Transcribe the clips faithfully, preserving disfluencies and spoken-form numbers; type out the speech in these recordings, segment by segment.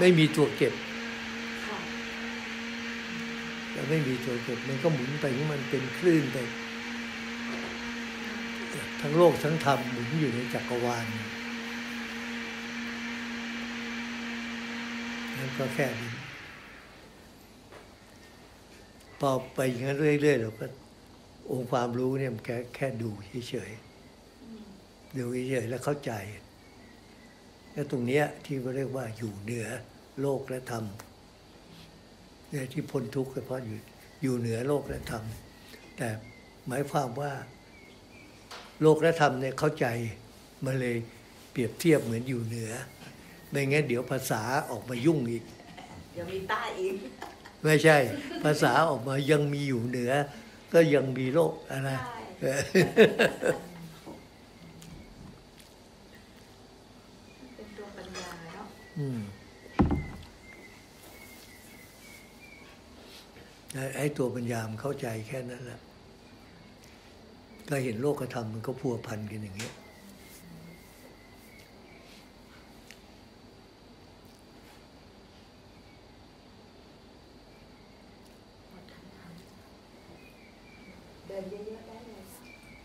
ไม่มีตัวเก็บแต่ไม่มีตัวเก็บมันก็หมุนไปของมันเป็นคลื่นไปทั้งโลกทั้งธรรมหมุนอยู่ในจักรวาลนั่นก็แค่นี้พอไปอย่างนั้นเรื่อยๆเราก็องค์ความรู้เนี่ยมันแค่แค่ดูเฉยๆดูเฉยๆแล้วเข้าใจแล้วตรงเนี้ยที่เขาเรียกว่าอยู่เหนือโลกและธรรมเนี่ยที่พ้นทุกข์ก็เพราะอยู่อยู่เหนือโลกและธรรมแต่หมายความว่าโลกและธรรมเนี่ยเข้าใจมาเลยเปรียบเทียบเหมือนอยู่เหนือไม่งั้นเดี๋ยวภาษาออกมายุ่งอีกเดี๋ยวมีใต้อีกไม่ใช่ภาษาออกมายังมีอยู่เหนือก็ยังมีโลกอะไรเป็นตัวปัญญาเนาะไอ้ตัวปัญญามันเข้าใจแค่นั้นแหละก็เห็นโลกธรรมมันก็พัวพันกันอย่างเงี้ยเดินเยอะๆได้เลยค่ะ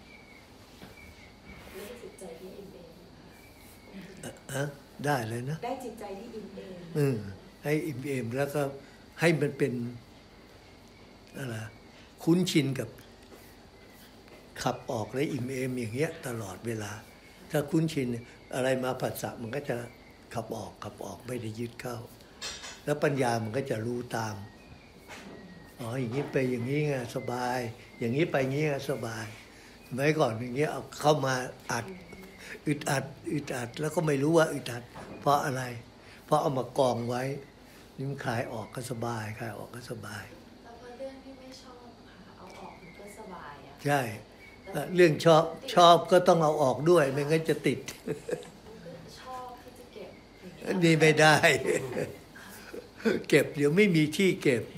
ได้จิตใจที่อิ่มเอมอะได้เลยนะได้จิตใจที่อิ่มเอมอืมให้อิ่มเอมแล้วก็ให้มันเป็นอะไรคุ้นชินกับขับออกและอิ่มเอมอย่างเงี้ยตลอดเวลาถ้าคุ้นชินอะไรมาผัสสะมันก็จะขับออกขับออกไม่ได้ยึดเข้าแล้วปัญญามันก็จะรู้ตามอ๋ออย่างนี้ไปอย่างนี้ไงสบายอย่างนี้ไปอย่างนี้ไงสบายสมัยก่อนอย่างเงี้ยเอาเข้ามาอัดอึดอัดอึดอัดแล้วก็ไม่รู้ว่าอึดอัดเพราะอะไรเพราะเอามากองไว้นี่มันคลายออกก็สบายคลายออกก็สบายแล้วพอเรื่องที่ไม่ชอบค่ะเอาออกมันก็สบายอ่ะใช่เรื่องชอบชอบก็ต้องเอาออกด้วยไม่งั้นจะติดชอบที่จะเก็บนี่ไม่ได้เก็บเดี๋ยวไม่มีที่เก็บ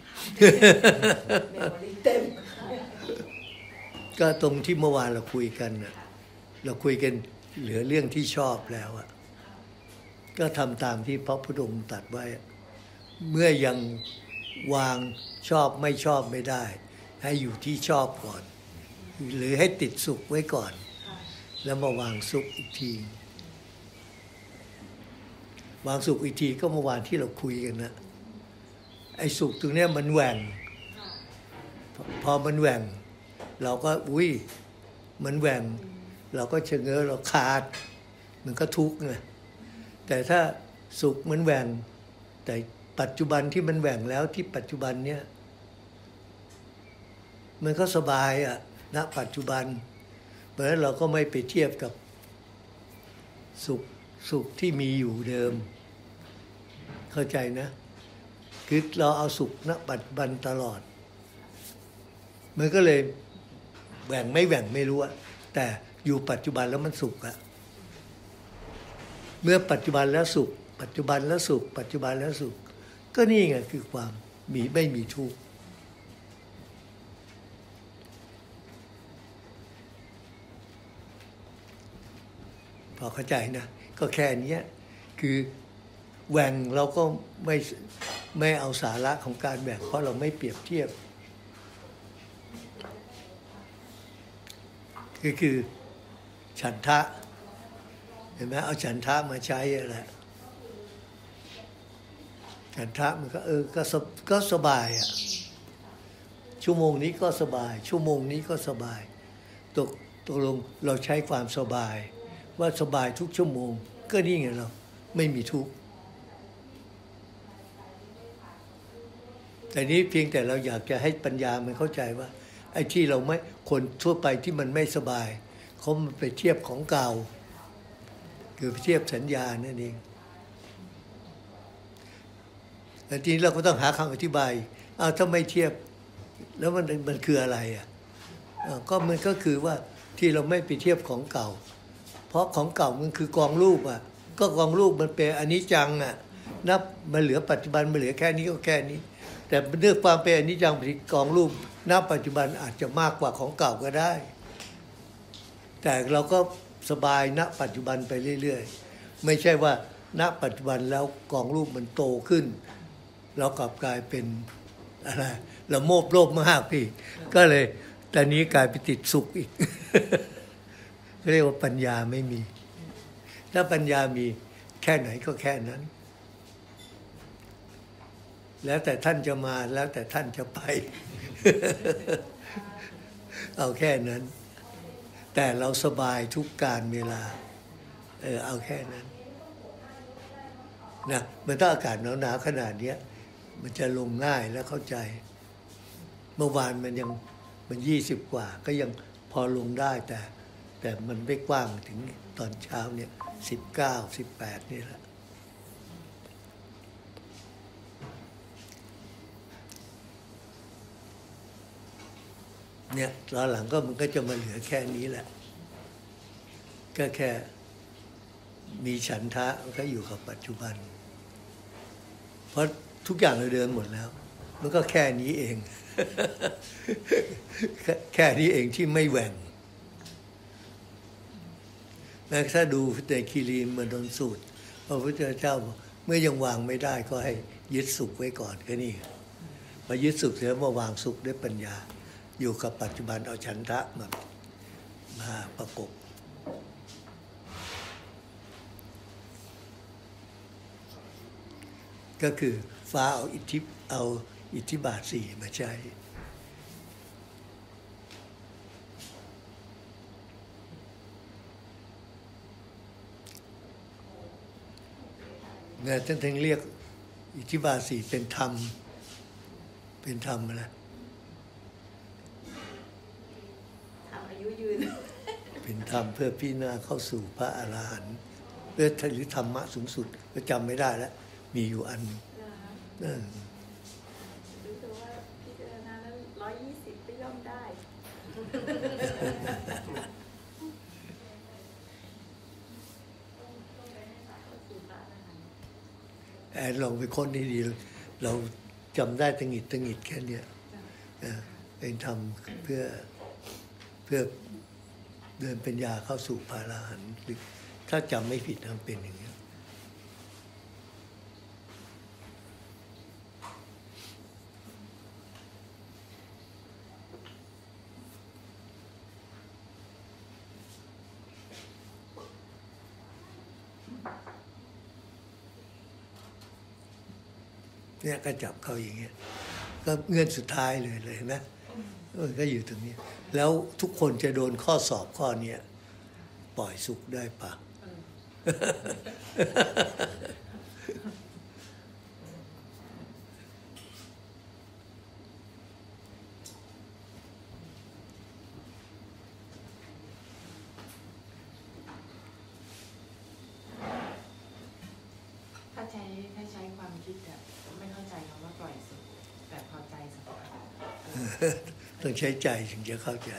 ก็ตรงที่เมื่อวานเราคุยกันนะเราคุยกันเหลือเรื่องที่ชอบแล้วอะก็ทำตามที่พระพุทธองค์ตรัสไว้เมื่อยังวางชอบไม่ชอบไม่ได้ให้อยู่ที่ชอบก่อนหรือให้ติดสุขไว้ก่อนแล้วมาวางสุขอีกทีวางสุขอีกทีก็เมื่อวานที่เราคุยกันนะไอ้สุขตรงนี้มันแหว่งพอมันแหว่งเราก็อุ้ยมันแหว่งเราก็เฉง้อเราขาดมันก็ทุกข์ไงแต่ถ้าสุขมันแหว่งแต่ปัจจุบันที่มันแหว่งแล้วที่ปัจจุบันเนี้ยมันก็สบายอ่ะณปัจจุบันเพราะฉะนั้นเราก็ไม่ไปเทียบกับสุขสุขที่มีอยู่เดิมเข้าใจนะคือเราเอาสุขณปัจจุบันตลอดมันก็เลยแหว่งไม่แหว่งไม่รู้อะแต่อยู่ปัจจุบันแล้วมันสุขอะเมื่อปัจจุบันแล้วสุขปัจจุบันแล้วสุขปัจจุบันแล้วสุขก็นี่ไงคือความมีไม่มีทุกข์พอเข้าใจนะก็แค่นี้คือแหว่งเราก็ไม่ไม่เอาสาระของการแหว่งเพราะเราไม่เปรียบเทียบก็คือฉันทะเห็นไหมเอาฉันทะมาใช้อะไรฉันทะมันก็เออก็ก็สบายอ่ะชั่วโมงนี้ก็สบายชั่วโมงนี้ก็สบายตกตกลงเราใช้ความสบายว่าสบายทุกชั่วโมงก็นี่ไงเราไม่มีทุกข์แต่นี้เพียงแต่เราอยากจะให้ปัญญามันเข้าใจว่าไอ้ที่เราไม่คนทั่วไปที่มันไม่สบายเขามันไปเทียบของเก่าคือเทียบสัญญานั่นเองแต่ทีนี้เราก็ต้องหาคำอธิบายอ้าวถ้าไม่เทียบแล้วมันมันคืออะไรอ่ะก็มันก็คือว่าที่เราไม่ไปเทียบของเก่าเพราะของเก่ามันคือกองรูปอ่ะก็กองรูปมันเป็นอนิจจังอ่ะนับมันเหลือปัจจุบันมันเหลือแค่นี้ก็แค่นี้แต่เรื่องความเป็นอนิจจังเป็นกองรูปณปัจจุบันอาจจะมากกว่าของเก่าก็ได้แต่เราก็สบายณปัจจุบันไปเรื่อยๆไม่ใช่ว่าณปัจจุบันแล้วกองรูปมันโตขึ้นเรากลับกลายเป็นอะไรเราโมบโลภมากพี่ก็เลยตอนนี้กลายไปติดสุขอีก เรียกว่าปัญญาไม่มีถ้าปัญญามีแค่ไหนก็แค่นั้นแล้วแต่ท่านจะมาแล้วแต่ท่านจะไป เอาแค่นั้นแต่เราสบายทุกการเวลาเออเอาแค่นั้นนะมันถ้าอากาศหนาวๆขนาดนี้มันจะลงง่ายและเข้าใจเมื่อวานมันยังมันยี่สิบกว่าก็ยังพอลงได้แต่แต่มันไม่กว้างถึงตอนเช้าเนี่ยสิบเก้าสิบแปดนี่แหละเนี่ยตอนหลังก็มันก็จะมาเหลือแค่นี้แหละก็แค่มีฉันทะก็อยู่กับปัจจุบันเพราะทุกอย่างเราเดินหมดแล้วมันก็แค่นี้เอง แค่นี้เองที่ไม่แหว่งแล้วถ้าดูในคีรีมนดสูตรพระพุทธเจ้าบอกเมื่อยังวางไม่ได้ก็ให้ยึดสุขไว้ก่อนก็นี่มายึดสุขเสร็จมาวางสุขด้วยปัญญาอยู่กับปัจจุบันเอาฉันทะมามาประกบก็คือฟ้าเอาอิทธิเอาอิทธิบาทสี่มาใช้เนี่ยท่านถึงเรียกอิทธิบาทสี่เป็นธรรมเป็นธรรมนะทำอายุยืนเป็นธรรมเพื่อพิจารณาเข้าสู่พระอรหันต์เพื่อหรือธรรมะสูงสุดก็จำไม่ได้แล้วมีอยู่อันนั่นรู้ตัวว่าพิจารณาแล้วร้อยยี่สิบก็ย่อมได้แอนลองไปค้นให้ดีเราจำได้ตังหิดตังหิดแค่เนี้ยเป็นธรรมเพื่อเพื่อเดินปัญญาเข้าสู่พระอรหันต์ถ้าจำไม่ผิดมันเป็นอย่างนี้เนี่ยก็จับเขาอย่างเงี้ยก็เงื่อนสุดท้ายเลยเลยนะมันก็อยู่ตรงนี้แล้วทุกคนจะโดนข้อสอบข้อนี้ปล่อยสุขได้ปะถ้าใช้ถ้าใช้ความคิดอะไม่เข้าใจคำว่าปล่อยสุขแต่พอใจสุขต้องใช้ใจถึงจะเข้าใจ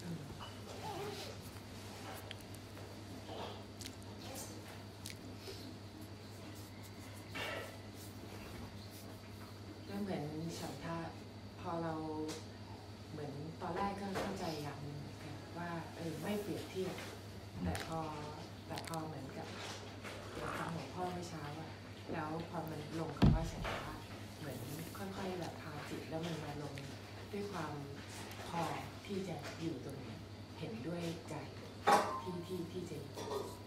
ก็เหมือนฉันทะพอเราเหมือนตอนแรกก็เข้าใจอย่างหนึงเหมือนกันว่าเออไม่เปรียบเทียบแต่พอแต่พอเหมือนกับอย่างฟังของพ่อเมื่อเช้าอะแล้วพอมันลงคำว่าฉันทะเหมือนค่อยๆแบบพาจิตแล้วมันมาลงด้วยความพอที่จะอยู่ตรงนี้เห็นด้วยใจที่ที่ที่จะอยู่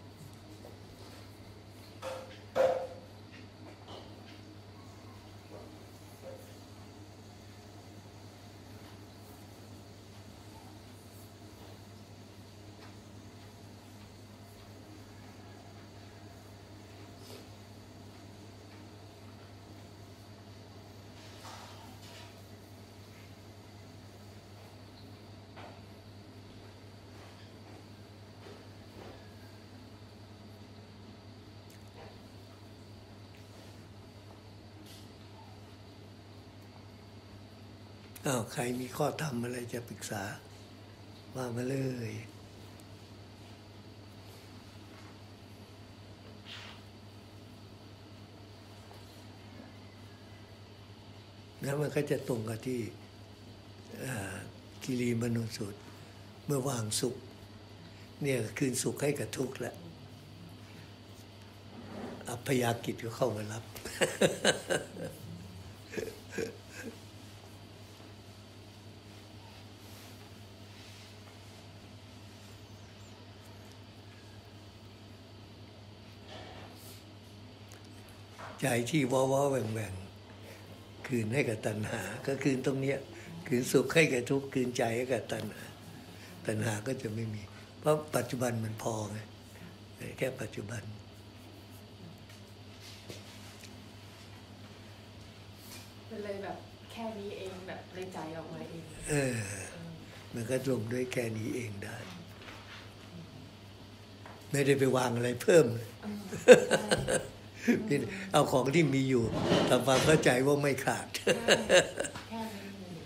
อ้าวใครมีข้อธรรมอะไรจะปรึกษาว่ามาเลยแล้วมันก็จะตรงกับที่คีรีมโนสูตรเมื่อวางสุขเนี่ยคืนสุขให้กับทุกข์แหละอัปพยากิจก็เข้ามารับ ใจที่ว้าวๆแหว่งๆคืนให้กับตัณหาก็คืนตรงเนี้ยคืนสุขให้กับทุกข์คืนใจให้กับตัณหาตัณหาก็จะไม่มีเพราะปัจจุบันมันพอไงแค่ปัจจุบันมันเลยแบบแค่นี้เองแบบเลยใจออกมาเองเออมันก็ลงด้วยแค่นี้เองได้ไม่ได้ไปวางอะไรเพิ่มเลยเอาของที่มีอยู่ทำความเข้าใจว่าไม่ขาดแค่นี้เลย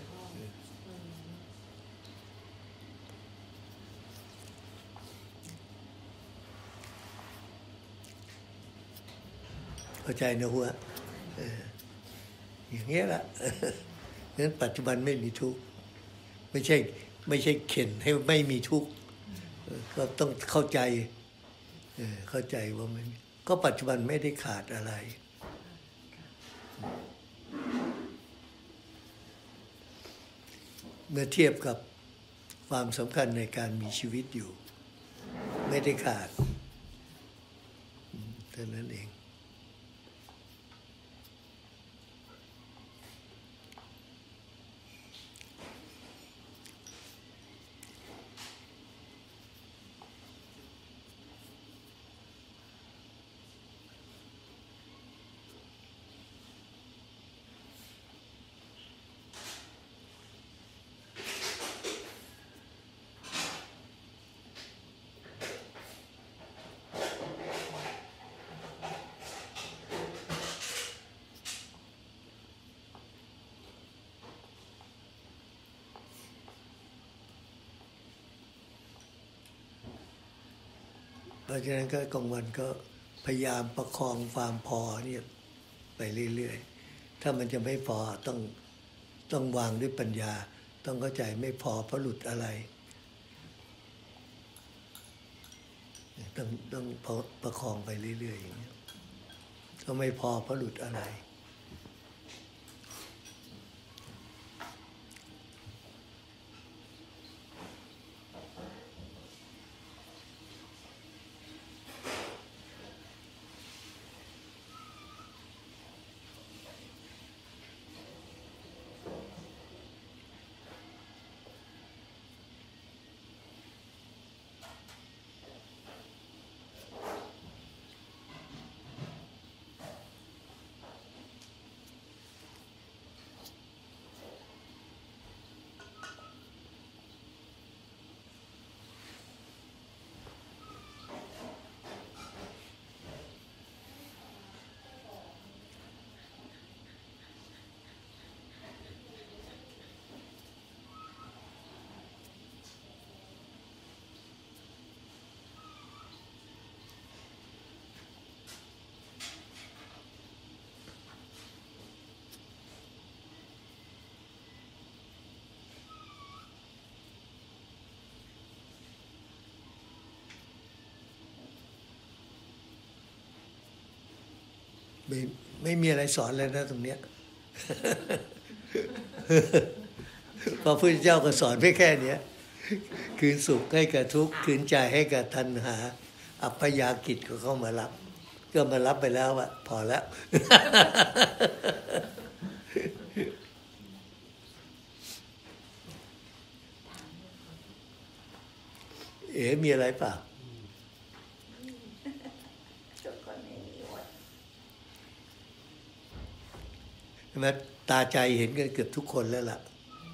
เข้าใจนะหัวอย่างเงี้ยละนั้นปัจจุบันไม่มีทุกข์ไม่ใช่ไม่ใช่เข็นให้ไม่มีทุกข์ก็ต้องเข้าใจเข้าใจว่าไม่ก็ปัจจุบันไม่ได้ขาดอะไรเมื่อเทียบกับความสำคัญในการมีชีวิตอยู่ไม่ได้ขาดเท่านั้นเองเพราะฉะนั้นก็กลางวันก็พยายามประคองความพอเนี่ยไปเรื่อยๆถ้ามันจะไม่พอต้องต้องวางด้วยปัญญาต้องเข้าใจไม่พอเพราะหลุดอะไรต้องต้องประคองไปเรื่อยๆอย่างนี้ก็ไม่พอเพราะหลุดอะไรไม่ไม่มีอะไรสอนเลยนะตรงเนี้ย พระพุทธเจ้าก็สอนไม่แค่เนี้ยคืนสุขให้กับทุกข์คืนใจให้กับตัณหาอัปปยากิจก็เข้ามารับก็มารับไปแล้วอะพอแล้ว เอ๋มีอะไรเปล่าใช่ไหมตาใจเห็นกันเกือบทุกคนแล้วล่ะ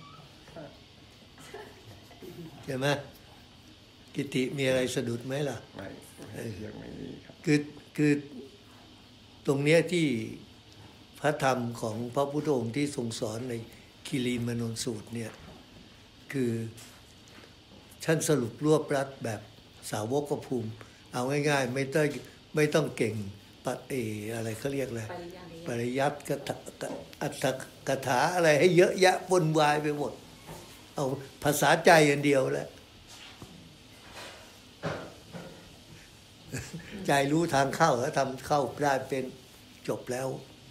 ใช่ไหมกิติมีอะไรสะดุดไหมล่ะไม่ยังไม่มีครับคือคือตรงเนี้ยที่พระธรรมของพระพุทธองค์ที่ทรงสอนในคีรีมนนสูตรเนี่ยคือท่านสรุปรวบรัดแบบสาวกภูมิเอาง่ายๆไม่ต้องไม่ต้องเก่งปะเออะไรเขาเรียกอะไรปริยัติอัตถกถาอะไรให้เยอะแยะปนวายไปหมดเอาภาษาใจอันเดียวแหละใจรู้ทางเข้าแล้วทำเข้าได้เป็นจบแล้ว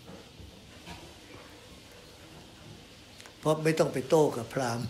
เพราะไม่ต้องไปโต้กับพราหมณ์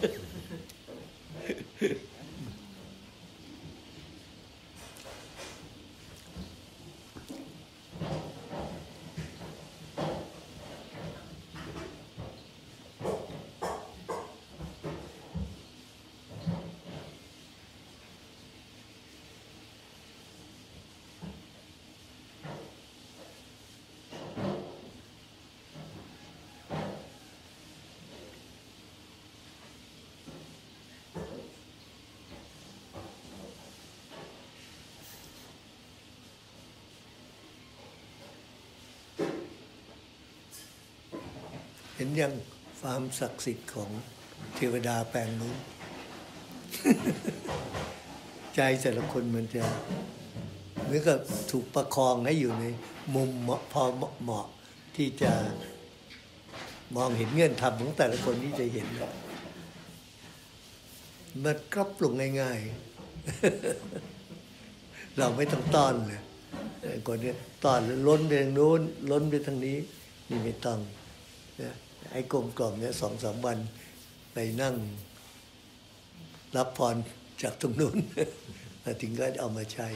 เห็นยังความศักดิ์สิทธิ์ของเทวดาแปลงนู้น ใจแต่ละคนมันจะเหมือนกับถูกประคองให้อยู่ในมุมเหมาะพอเหมาะที่จะมองเห็นเงื่อนธรรมของแต่ละคนที่จะเห็นมันกรับลงง่ายๆ เราไม่ต้องต้อนเลยคนนี้ต้อนแล้วล้นไปทางโน้นล้นไปทางนี้นี่ไม่ต้องนะไอ้กลมกล่อมเนี่ยสองสามวันไปนั่งรับพรจากตรงนู้น มาถึงก็เอามาใช้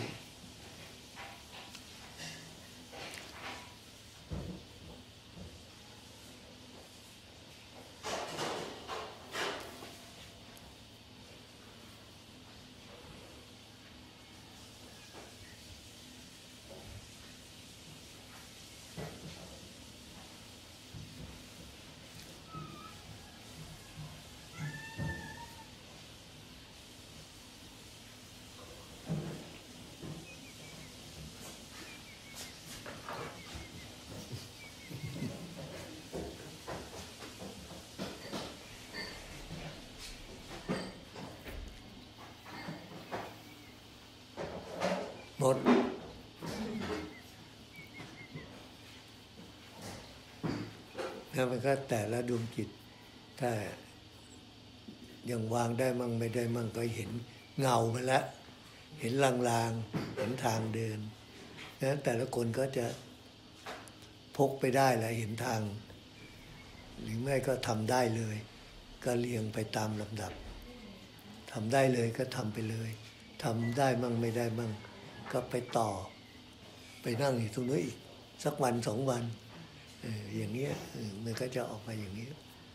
หมดแล้วมันก็แต่ละดวงจิตถ้ายังวางได้มั่งไม่ได้มั่งก็เห็นเงามันแล้วเห็นลางๆเห็นทางเดินนะแต่ละคนก็จะพกไปได้แหละเห็นทาง หรือไม่ก็ทำได้เลย ก็เรียงไปตามลำดับทำได้เลยก็ทำไปเลยทำได้มั่งไม่ได้มั่งก็ไปต่อไปนั่งอยู่ตรงนู้นอีกสักวันสองวันเอออย่างเงี้ยมันก็จะออกมาอย่างนี้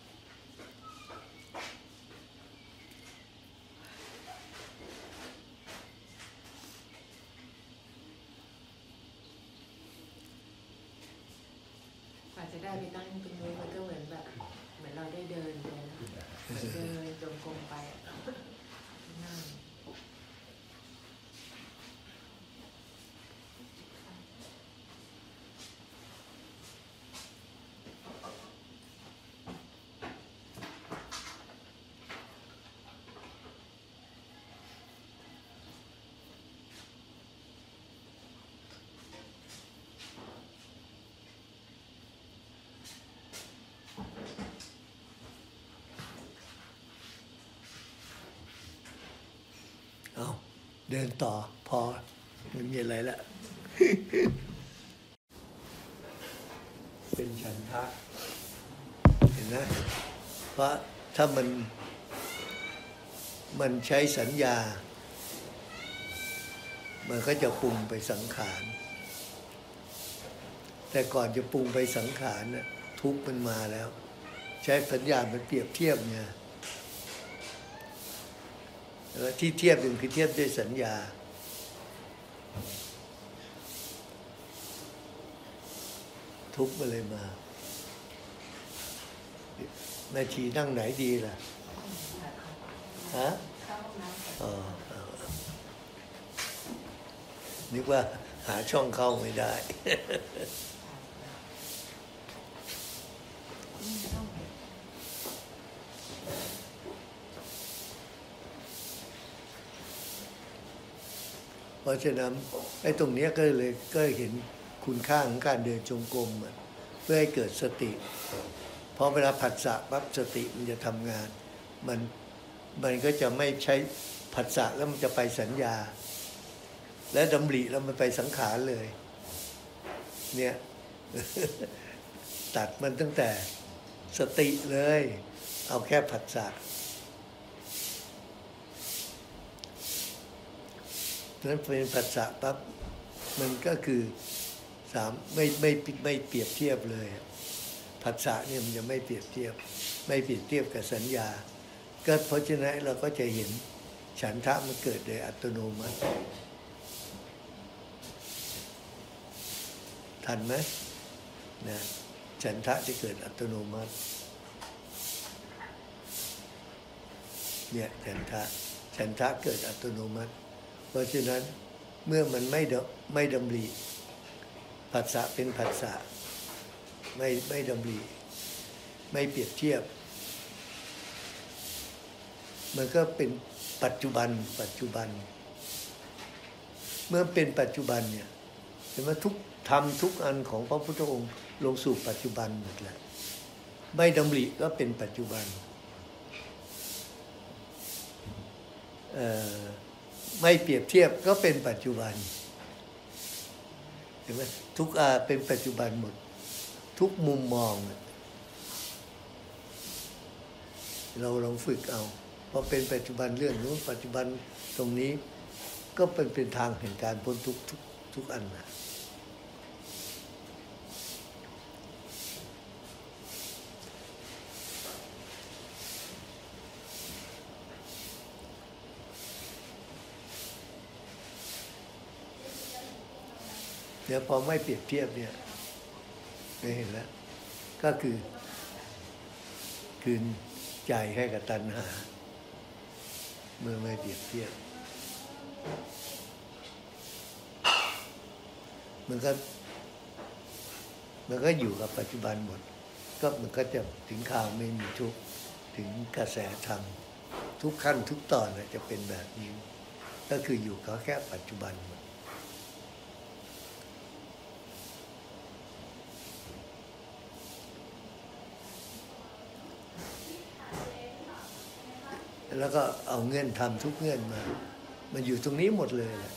กว่าจะได้ไปนั่งตรงนู้นมันก็เหมือนแบบเหมือนเราได้เดินไปนะเดินจงกรมไปนั่งเอาเดินต่อพอไม่มีอะไรละ เป็นฉันทะเห็นนะเพราะถ้ามันมันใช้สัญญามันก็จะปรุงไปสังขารแต่ก่อนจะปรุงไปสังขารนะทุกข์มันมาแล้วใช้สัญญามันเปรียบเทียบไงที่เทียบหนึ่งคือเทียบด้วยสัญญาทุกข์มาเลยมาแม่ชีนั่งไหนดีล่ะฮะอ๋อนึกว่าหาช่องเข้าไม่ได้ เพราะฉะนั้นไอ้ตรงนี้ก็เลยก็เห็นคุณค่าของการเดินจงกรมเพื่อให้เกิดสติเพราะเวลาผัสสะปั๊บสติมันจะทำงานมันมันก็จะไม่ใช้ผัสสะแล้วมันจะไปสัญญาและดำริแล้วมันไปสังขารเลยเนี่ย ตัดมันตั้งแต่สติเลยเอาแค่ผัสสะนั้นเป็นผัสสะปั๊บมันก็คือสามไม่ไม่ไม่เปรียบเทียบเลยผัสสะเนี่ยมันจะไม่เปรียบเทียบไม่เปรียบเทียบกับสัญญาก็เพราะฉะนั้นเราก็จะเห็นฉันทะมันเกิดโดยอัตโนมัติทันไหมนะฉันทะจะเกิดอัตโนมัติเนี่ยฉันทะฉันทะเกิดอัตโนมัติเพราะฉะนั้นเมื่อมันไม่ไม่ดำริผัสสะเป็นผัสสะไม่ไม่ดำริไม่เปรียบเทียบมันก็เป็นปัจจุบันปัจจุบันเมื่อเป็นปัจจุบันเนี่ยเห็นไหมทุกธรรมทุกอันของพระพุทธองค์ลงสู่ปัจจุบันหมดแล้วไม่ดำริก็เป็นปัจจุบันไม่เปรียบเทียบก็เป็นปัจจุบันเห็นไหมทุกอาเป็นปัจจุบันหมดทุกมุมมองเราลองฝึกเอาพอเป็นปัจจุบันเรื่องนู้นปัจจุบันตรงนี้ก็เป็นเป็นทางแห่งการพ้นทุกทุกทุกอันนะเดี๋ยวพอไม่เปรียบเทียบเนี่ยไม่เห็นแล้วก็คือคืนใจให้กับตัณหาเมื่อไม่เปรียบเทียบมันก็มันก็อยู่กับปัจจุบันหมดก็มันก็จะถึงข่าวไม่มีทุกข์ถึงกระแสธรรมทุกขั้นทุกตอนจะเป็นแบบนี้ก็คืออยู่กับแค่ปัจจุบันหมดแล้วก็เอาเงื่อนทำทุกเงื่อนมามันอยู่ตรงนี้หมดเลยแหละ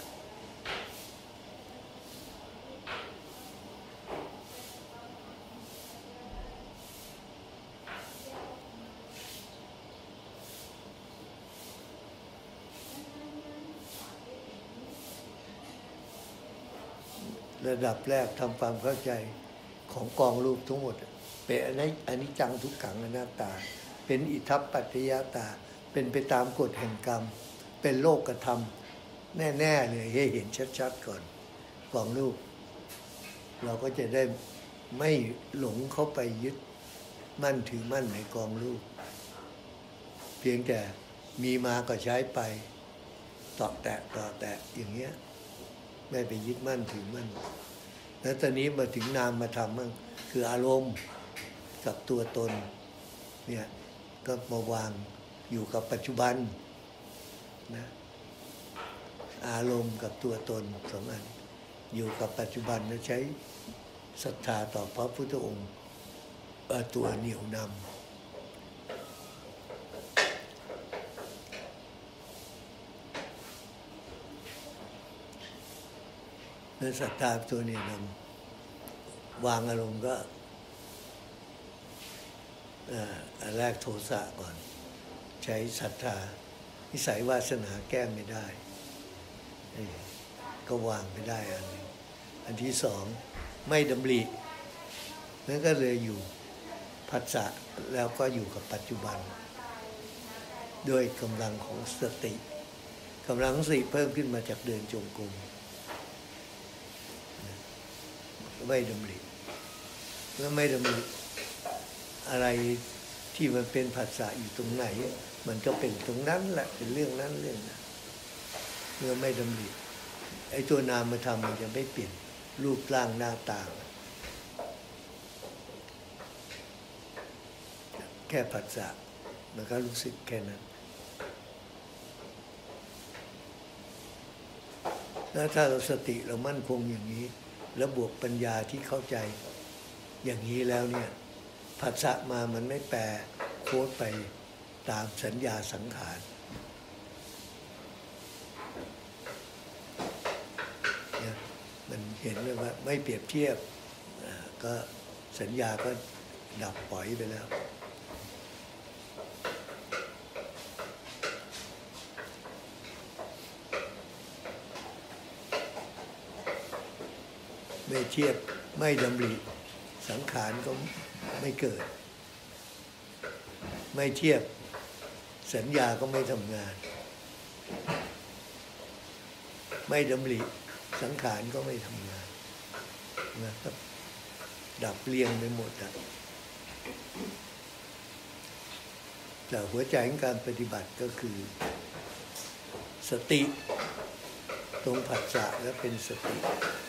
ระดับแรกทำความเข้าใจของกองรูปทั้งหมดเป็นอนิจจังทุกขังอนัตตาเป็นอิทัปปัจจยตาเป็นไปตามกฎแห่งกรรมเป็นโลกธรรมแน่ๆเลยให้เห็นชัดๆก่อนกองรูปเราก็จะได้ไม่หลงเข้าไปยึดมั่นถือมั่นในกองรูปเพียงแต่มีมาก็ใช้ไปต่อแตะต่อแตะอย่างเงี้ยไม่ไปยึดมั่นถือมั่นแล้วตอนนี้มาถึงนามมาทำมั่งคืออารมณ์กับตัวตนเนี่ยก็มาวางอยู่กับปัจจุบันนะอารมณ์กับตัวตนสองอันอยู่กับปัจจุบันแล้วใช้ศรัทธาต่อพระพุทธองค์ตัวเหนี่ยวนำนั้นศรัทธาตัวเหนี่ยวนำวางอารมณ์ก็อันแรกโทสะก่อนใช้ศรัทธานิสัยวาสนาแก้ไม่ได้ก็วางไม่ได้อันนึงอันที่สองไม่ดำรินั่นก็เลยอยู่ผัสสะแล้วก็อยู่กับปัจจุบันด้วยกำลังของสติกำลังสติเพิ่มขึ้นมาจากเดินจงกรมไม่ดำริเมื่อไม่ดำริอะไรที่มันเป็นผัสสะอยู่ตรงไหนมันก็เป็นตรงนั้นแหละเป็นเรื่องนั้นเรื่องนั้นเมื่อไม่ดำริไอ้ตัวนามธรรมมันจะไม่เปลี่ยนรูปร่างหน้าตาแค่ผัสสะมันก็รู้สึกแค่นั้นแล้วถ้าเราสติเรามั่นคงอย่างนี้แล้วบวกปัญญาที่เข้าใจอย่างนี้แล้วเนี่ยผัสสะมามันไม่แปรโค้ดไปตามสัญญาสังขารเห็นเลยว่าไม่เปรียบเทียบก็สัญญาก็ดับปล่อยไปแล้วไม่เทียบไม่ดำริสังขารก็ไม่เกิดไม่เทียบสัญญาก็ไม่ทำงานไม่ดำริสังขารก็ไม่ทำงานนะครับดับเรียงไปหมดอ่ะแต่หัวใจของการปฏิบัติก็คือสติตรงผัสสะและเป็นสติ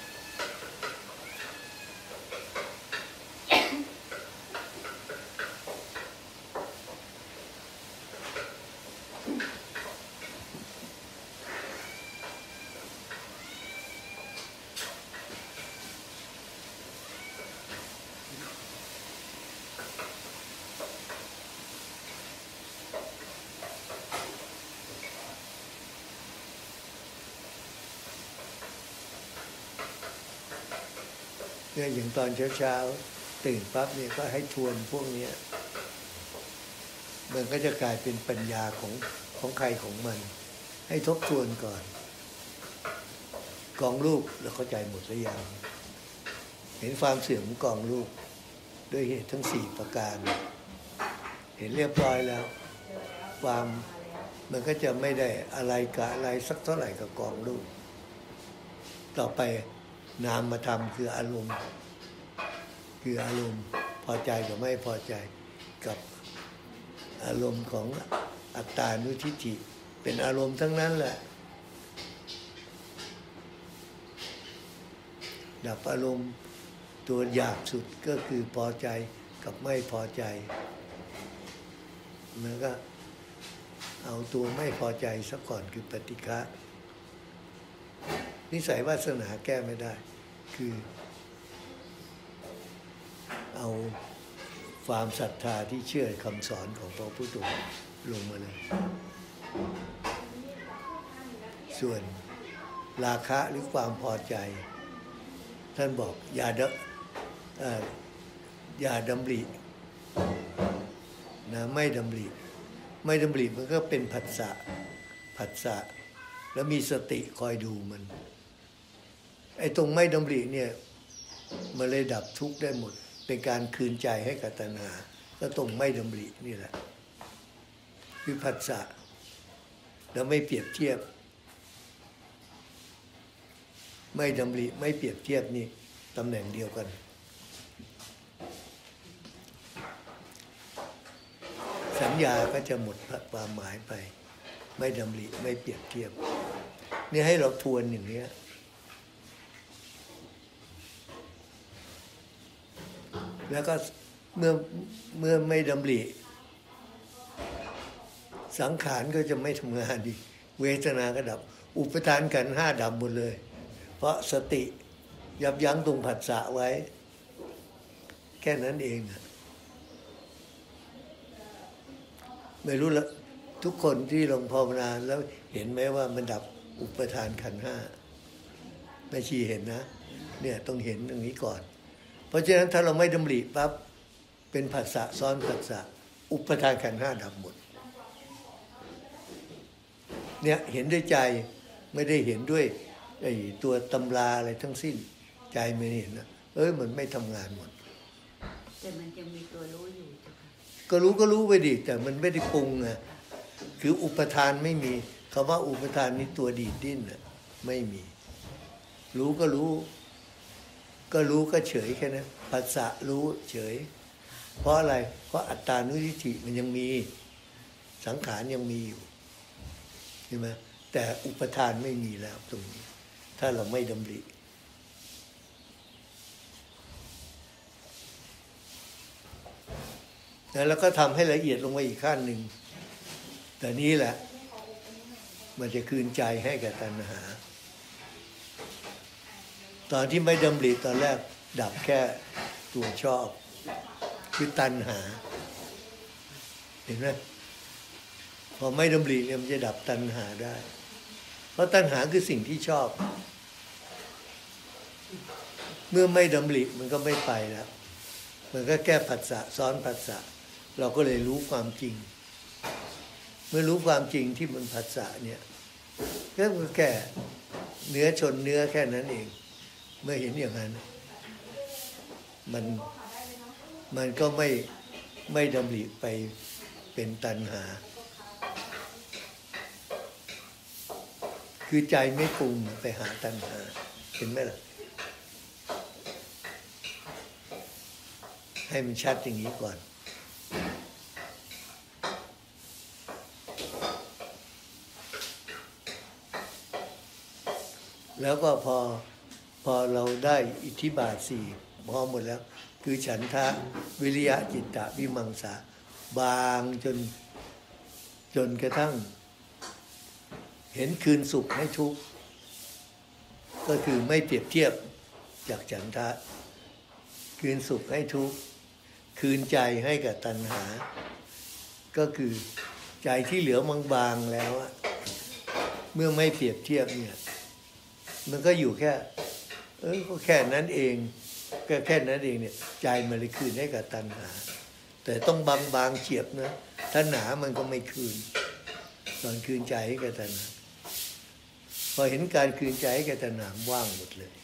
เนี่ยอย่างตอนเช้าๆตื่นปั๊บเนี่ยก็ให้ทวนพวกนี้มันก็จะกลายเป็นปัญญาของของใครของมันให้ทบทวนก่อนกองรูปเราเข้าใจหมดหรือยังเห็นความเสื่อมของกองรูปด้วยเหตุทั้งสี่ประการเห็นเรียบร้อยแล้วความมันก็จะไม่ได้อะไรกับอะไรสักเท่าไหร่กับกองรูปต่อไปนามธรรมคืออารมณ์คืออารมณ์พอใจกับไม่พอใจกับอารมณ์ของอัตตานุทิฏฐิเป็นอารมณ์ทั้งนั้นแหละดับอารมณ์ตัวหยาบสุดก็คือพอใจกับไม่พอใจมันก็เอาตัวไม่พอใจซะก่อนคือปฏิฆะนิสัยวาสนาแก้ไม่ได้คือเอาความศรัทธาที่เชื่อคำสอนของพระพุทธองค์ลงมาเลยส่วนราคะหรือความพอใจท่านบอกอย่าดอย่าดำรินะไม่ดำริไม่ดำริมันก็เป็นผัสสะผัสสะแล้วมีสติคอยดูมันไอ้ตรงไม่ดำริเนี่ยมันเลยดับทุกข์ได้หมดเป็นการคืนใจให้กับตัณหาก็ตรงไม่ดำรินี่แหละวิปัสสะแล้วไม่เปรียบเทียบไม่ดำริไม่เปรียบเทียบนี่ตำแหน่งเดียวกันสัญญาก็จะหมดความหมายไปไม่ดำริไม่เปรียบเทียบนี่ให้เราทวนอย่างนี้แล้วก็เมื่อเมื่อไม่ดำริสังขารก็จะไม่ทำงานดีเวทนาก็ดับอุปทานขันธ์ห้าดับหมดเลยเพราะสติยับยั้งตรงผัสสะไว้แค่นั้นเองไม่รู้ละทุกคนที่ลงภาวนาแล้วเห็นไหมว่ามันดับอุปทานขันธ์ห้าแม่ชีเห็นนะเนี่ยต้องเห็นตรงนี้ก่อนเพราะฉะนั้นถ้าเราไม่ดำริปั๊บเป็นผัสสะซ้อนผัสสะอุปทานขันธ์ห้าดับหมดเนี่ยเห็นด้วยใจไม่ได้เห็นด้วยไอ้ตัวตำราอะไรทั้งสิ้นใจไม่เห็นนะเอ้ยมันไม่ทำงานหมดแต่มันยังมีตัวรู้อยู่จ้ะค่ะก็รู้ก็รู้ไปดิแต่มันไม่ได้ปรุงไงคืออุปทานไม่มีคำว่าอุปทานนี่ตัวดีดดิ้นน่ะไม่มีรู้ก็รู้ก็รู้ก็เฉยแค่นั้นภาษารู้เฉยเพราะอะไรเพราะอัตตานุทิฏฐิมันยังมีสังขารยังมีอยู่ใช่ไหมแต่อุปทานไม่มีแล้วตรงนี้ถ้าเราไม่ดำริแล้วก็ทำให้ละเอียดลงไปอีกขั้นหนึ่งแต่นี้แหละมันจะคืนใจให้กับตัณหาตอนที่ไม่ดำริตอนแรกดับแค่ตัวชอบคือตัณหาเห็นไหมพอไม่ดำริเนี่ยมันจะดับตัณหาได้เพราะตัณหาคือสิ่งที่ชอบมื่อไม่ดำริมันก็ไม่ไปแล้วมันก็แก้ผัสสะซ้อนผัสสะเราก็เลยรู้ความจริงเมื่อรู้ความจริงที่มันผัสสะเนี่ยก็แค่เนื้อชนเนื้อแค่นั้นเองเมื่อเห็นอย่างนั้นมันมันก็ไม่ไม่ดำริไปเป็นตัณหาคือใจไม่ปรุงไปหาตัณหาเห็นไหมล่ะให้มันชัดอย่างนี้ก่อนแล้วก็พอพอเราได้อิทธิบาทสี่พอหมดแล้วคือฉันทะวิริยะจิตตะวิมังสาบางจนจนกระทั่งเห็นคืนสุขให้ทุกข์ก็คือไม่เปรียบเทียบจากฉันทะคืนสุขให้ทุกข์คืนใจให้กับตัณหาก็คือใจที่เหลือบางๆแล้วเมื่อไม่เปรียบเทียบเนี่ยมันก็อยู่แค่เออก็แค่นั้นเองก็แค่นั้นเองเนี่ยใจมันเลยคืนให้กับตัณหาแต่ต้องบางๆเฉียบนะถ้าหนามันก็ไม่คืนตอนคืนใจให้กับตัณหาพอเห็นการคืนใจให้กับตัณหาว่างหมดเลย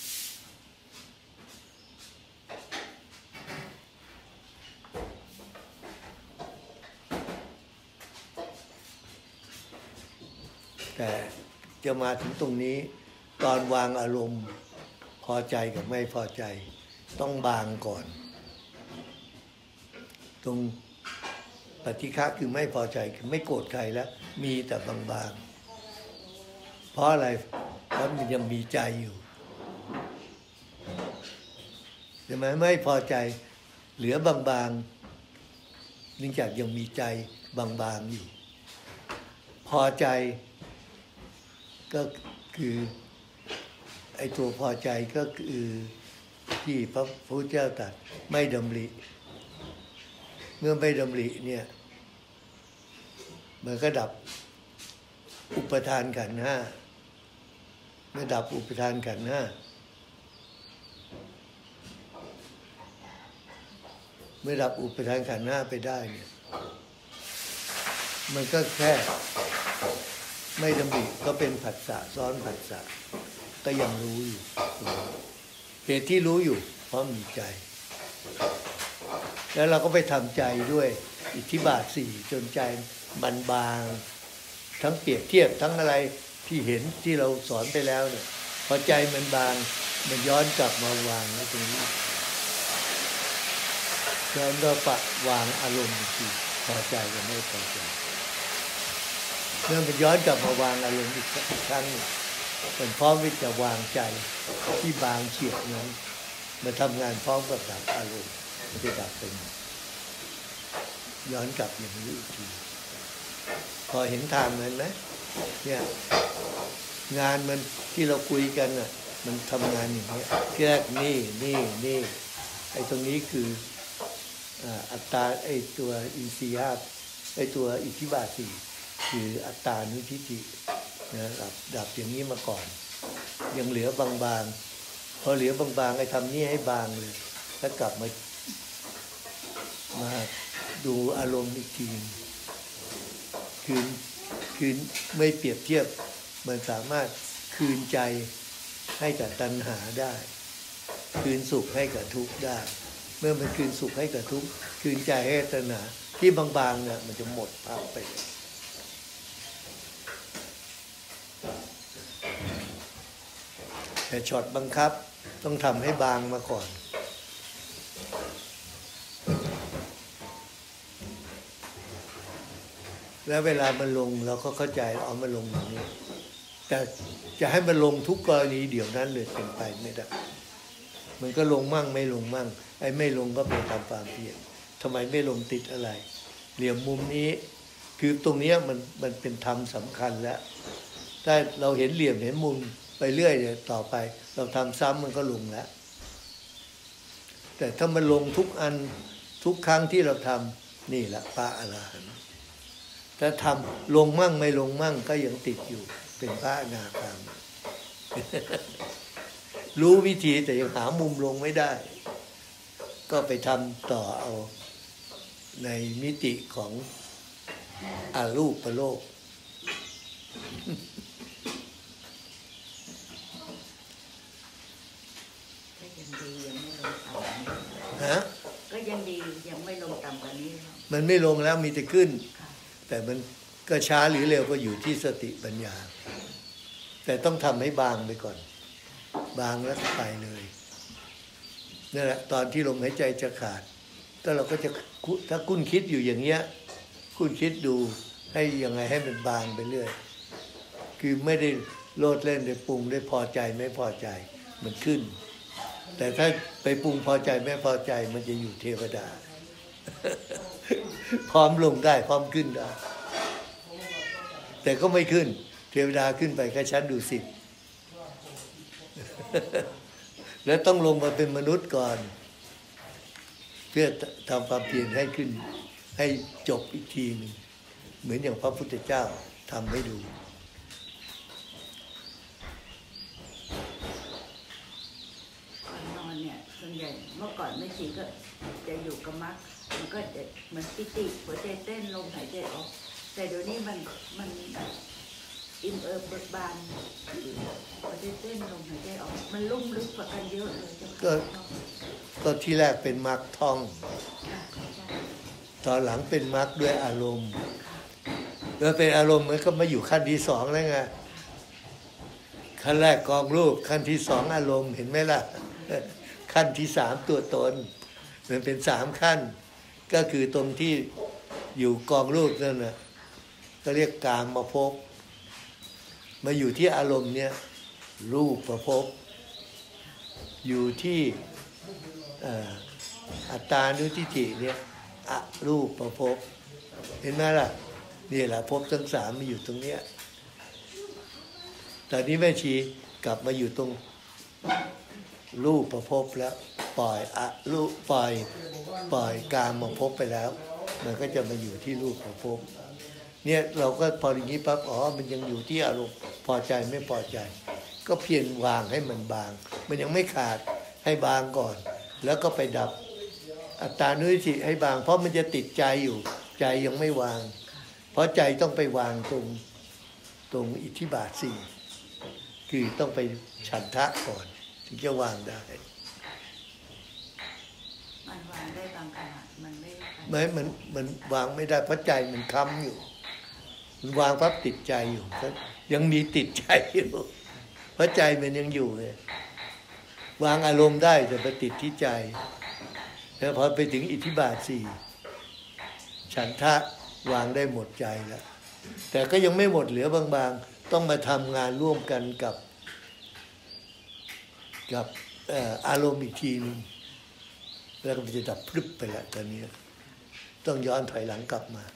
แต่จะมาถึงตรงนี้ตอนวางอารมณ์พอใจกับไม่พอใจต้องบางก่อนตรงปฏิฆะคือไม่พอใจคือไม่โกรธใครแล้วมีแต่บางๆเพราะอะไรเพราะมันยังมีใจอยู่ใช่ไหมไม่พอใจเหลือบางๆเนื่องจากยังมีใจบางๆอยู่พอใจก็คือไอ้ตัวพอใจก็คือที่พระพุทธเจ้าตรัสไม่ดำริเมื่อไม่ดำริเนี่ยมันก็ดับอุปทานขันธ์ห้าเมื่อดับอุปทานขันธ์ห้าเมื่อดับอุปทานขันธ์ห้าไปได้เนี่ยมันก็แค่ไม่ดำริก็เป็นผัสสะซ้อนผัสสะก็ยังรู้อยู่เหตุที่รู้อยู่เพราะมีใจแล้วเราก็ไปทำใจด้วยอิทธิบาทสี่จนใจมันบางทั้งเปรียบเทียบทั้งอะไรที่เห็นที่เราสอนไปแล้วเนี่ยพอใจมันบางมันย้อนกลับมาวางตรงนี้ย้อนก็ปะวางอารมณ์ทีพอใจกับไม่พอใจเมื่อมันย้อนกลับมาวางอารมณ์อีกครั้งมันพร้อมที่จะวางใจที่บางเฉียบนั้นมาทำงานพร้อมกับดับอารมณ์มันจะดับเป็นย้อนกลับอย่างนี้อีกทีพอเห็นทางนั้นไหมเนี่ยงานมันที่เราคุยกันน่ะมันทำงานอย่างนี้ที่แรกนี่นี่นี่ไอ้ตรงนี้คืออัตตาไอ้ตัวอินทรีย์ห้าไอ้ตัวอิทธิบาทสี่คืออัตตานุทิฏฐินะดับดับอย่างนี้มาก่อนยังเหลือบางๆพอเหลือบางๆไอ้ทำนี่ให้บางเลยแล้วกลับมามาดูอารมณ์อีกทีคืนคืนไม่เปรียบเทียบมันสามารถคืนใจให้กับตัณหาได้คืนสุขให้กับทุกข์ได้เมื่อมันคืนสุขให้กับทุกข์คืนใจให้ตัณหาที่บางๆเนี่ยมันจะหมดภาพไปแต่ช็อตบังคับต้องทำให้บางมาก่อนแล้วเวลามันลงเราก็เข้าใจเอามาลงอย่างนี้แต่จะให้มันลงทุกกรณีเดี๋ยวนั้นเลยเป็นไปไม่ได้มันก็ลงมั่งไม่ลงมั่งไอ้ไม่ลงก็เป็นตามความเพียรทำไมไม่ลงติดอะไรเหลี่ยมมุมนี้คือตรงนี้มันมันเป็นธรรมสำคัญแล้วถ้าเราเห็นเหลี่ยมเห็นมุมไปเรื่อยเนี่ยต่อไปเราทำซ้ำมันก็ลงแล้วแต่ถ้ามันลงทุกอันทุกครั้งที่เราทำนี่แหละพระอรหันต์ถ้าทำลงมั่งไม่ลงมั่งก็ยังติดอยู่เป็นพระอนาคามีรู้วิธีแต่ยังหามุมลงไม่ได้ ก็ไปทำต่อเอาในมิติของอารูปโลกก็ยังดียังไม่ลงต่ำฮะก็ยังดียังไม่ลงต่ำกว่านี้มันไม่ลงแล้วมีแต่ขึ้น แต่มันก็ช้าหรือเร็วก็อยู่ที่สติปัญญา แต่ต้องทำให้บางไปก่อน บางแล้วก็ไปเลยนั่นแหละตอนที่ลมหายใจจะขาดก็เราก็จะถ้าคุ้นคิดอยู่อย่างเงี้ยคุ้นคิดดูให้ยังไงให้มันบางไปเรื่อยคือไม่ได้โลดเล่นได้ปรุงได้พอใจไม่พอใจมันขึ้น แต่ถ้าไปปรุงพอใจไม่พอใจมันจะอยู่เทวดา พร้อมลงได้พร้อมขึ้นได้แต่ก็ไม่ขึ้นเทวดาขึ้นไปแค่ชั้นดุสิต แล้วต้องลงมาเป็นมนุษย์ก่อนเพื่อทำความเพียรให้ขึ้นให้จบอีกทีหนึ่งเหมือนอย่างพระพุทธเจ้าทำให้ดูก่อนนอนเนี่ยส่วนใหญ่เมื่อก่อนไม่ชีก็จะอยู่กับมรรคมันก็จะเหมือนปิติหัวใจเต้นลมหายใจออกแต่เดี๋ยวนี้มันมันอิ่มเอิบเบิกบานหัวใจเต้นลมหายใจออกมันลุ่มลึกกว่ากันเยอะเลยจ้ะก็ก็ที่แรกเป็นมรรคท่องตอนหลังเป็นมรรคด้วยอารมณ์แล้วเป็นอารมณ์มันก็มาอยู่ขั้นที่สองแล้วไงขั้นแรกกองรูปขั้นที่สองอารมณ์เห็นไหมล่ะขั้นที่สามตัวตนมันเป็นสามขั้นก็คือตรงที่อยู่กองรูปนั่นนะก็เรียกกามมาพบมาอยู่ที่อารมณ์เนี้ยรูปประพบอยู่ที่อัตตานุทิฏฐิเนี่ยอรูปประพบเห็นไหมล่ะนี่แหละภพทั้งสามมาอยู่ตรงเนี้ยตอนนี้แม่ชีกลับมาอยู่ตรงรูปประพบแล้วปล่อยอะรูปปล่อยปล่อยกามมาพบไปแล้วมันก็จะมาอยู่ที่รูปประพบเนี่ยเราก็พออย่างนี้ปั๊บอ๋อมันยังอยู่ที่อารมณ์พอใจไม่พอใจก็เพียรวางให้มันบางมันยังไม่ขาดให้บางก่อนแล้วก็ไปดับอัตตานุทิฏฐิให้บางเพราะมันจะติดใจอยู่ใจยังไม่วางเพราะใจต้องไปวางตรงตรงอิทธิบาทสี่คือต้องไปฉันทะก่อนถึงจะวางได้มันวางได้บางขณะมันไม่ไม่มันมันวางไม่ได้เพราะใจมันค้ำอยู่มันวางปั๊บติดใจอยู่ยังมีติดใจอยู่เพราะใจมันยังอยู่เลยวางอารมณ์ได้แต่ไปติดที่ใจแล้วพอไปถึงอิทธิบาทสี่ฉันทะวางได้หมดใจแล้วแต่ก็ยังไม่หมดเหลือบางๆต้องมาทำงานร่วมกันกับกับอารมณ์อีกทีนึงแล้วก็มันจะดับพรึบไปแล้วตอนนี้ต้องย้อนถอยหลังกลับมา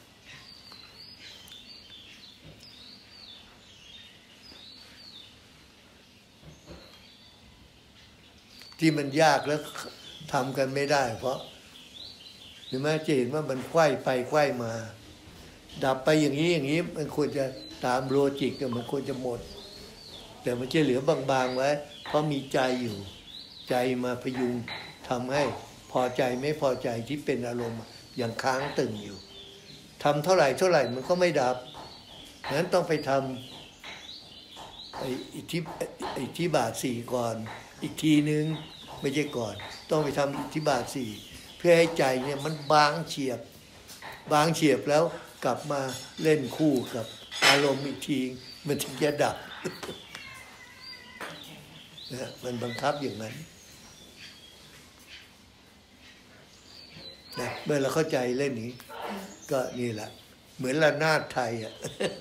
ที่มันยากแล้วทำกันไม่ได้เพราะหรือแม้จะเห็นว่ามันไขว้ไปไขว้มาดับไปอย่างนี้อย่างนี้มันควรจะตามโลจิกมันควรจะหมดแต่มันจะเหลือบางๆไว้เพราะมีใจอยู่ใจมาพยุงทำให้พอใจไม่พอใจที่เป็นอารมณ์ยังค้างตึงอยู่ทำเท่าไหร่เท่าไหร่มันก็ไม่ดับนั้นต้องไปทำไอ้อิทธิอิทธิบาทสี่ก่อนอีกทีนึงไม่ใช่ก่อนต้องไปทำอิทธิบาทสี่เพื่อให้ใจเนี่ยมันบางเฉียบบางเฉียบแล้วกลับมาเล่นคู่กับอารมณ์อีกทีมันถึงจะดับนะมันบังคับอย่างนั้นนะเมื่อเราเข้าใจเล่นนี้ก็นี่แหละเหมือนระนาดไทยอ่ะ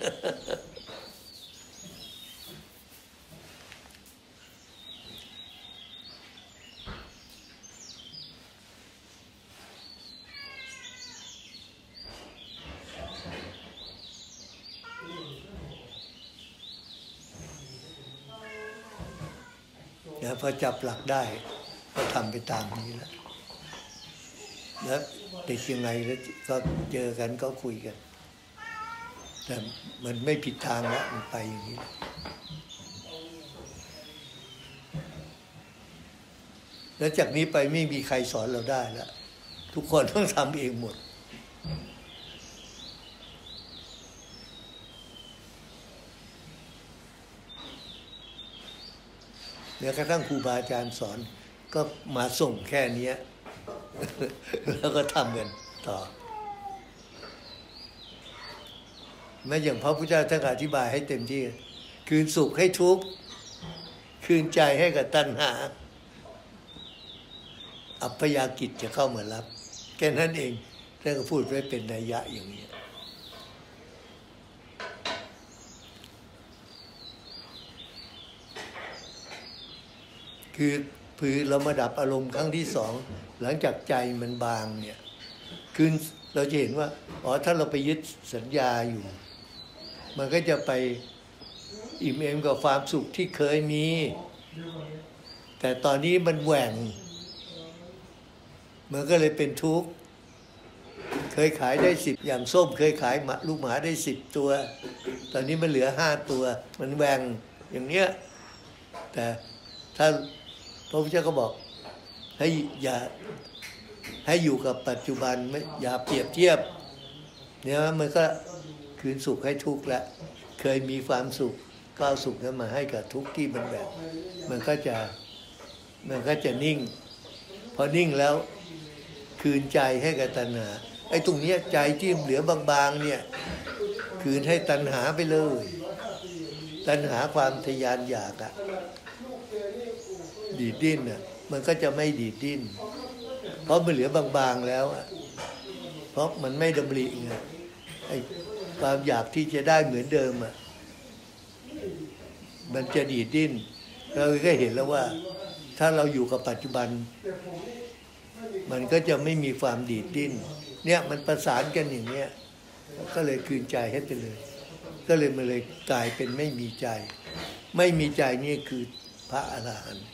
นะพอจับหลักได้ก็ทำไปตามนี้แล้วแล้วติดยังไงแล้วก็เจอกันก็คุยกันแต่มันไม่ผิดทางแล้วมันไปอย่างนี้แล้วจากนี้ไปไม่มีใครสอนเราได้แล้วทุกคนต้องทำเองหมดแม้กระทั่งครูบาอาจารย์สอนก็มาส่งแค่นี้ แล้วก็ทำกันต่อแม้อย่างพระพุทธเจ้าท่านอธิบายให้เต็มที่คืนสุขให้ทุกข์คืนใจให้กับตัณหาอัพพยากิจจะเข้ามารับแค่นั้นเองท่านก็พูดไว้เป็นนัยยะอย่างนี้คือพือเรามาดับอารมณ์ครั้งที่สองหลังจากใจมันบางเนี่ยคือเราจะเห็นว่าอ๋อถ้าเราไปยึดสัญญาอยู่มันก็จะไปอิ่มเอมกับความสุขที่เคยมีแต่ตอนนี้มันแหว่งมันก็เลยเป็นทุกข์เคยขายได้สิบอย่างส้มเคยขายลูกหมาได้สิบตัวตอนนี้มันเหลือห้าตัวมันแหว่งอย่างเนี้ยแต่ถ้าพระพุทธเจ้าก็บอกให้อย่าให้อยู่กับปัจจุบันไม่อย่าเปรียบเทียบเนี่ยมันก็คืนสุขให้ทุกข์แล้วเคยมีความสุขก็เอาสุขนั้นมาให้กับทุกข์ที่มันแบบมันก็จะมันก็จะนิ่งพอนิ่งแล้วคืนใจให้กับตัณหาไอ้ตรงนี้ใจที่เหลือบางๆเนี่ยคืนให้ตัณหาไปเลยตัณหาความทยานอยากอะดีดดิ้นอ่ะมันก็จะไม่ดีดดิ้นเพราะมันเหลือบางๆแล้วอ่ะเพราะมันไม่ดำริไงไอ้ความอยากที่จะได้เหมือนเดิมอ่ะมันจะดีดดิ้นเราก็เห็นแล้วว่าถ้าเราอยู่กับปัจจุบันมันก็จะไม่มีความดีดดิ้นเนี่ยมันประสานกันอย่างเนี้ยก็เลยคืนใจให้ไปเลยก็เลยมันเลยกลายเป็นไม่มีใจไม่มีใจนี่คือพระอรหันต์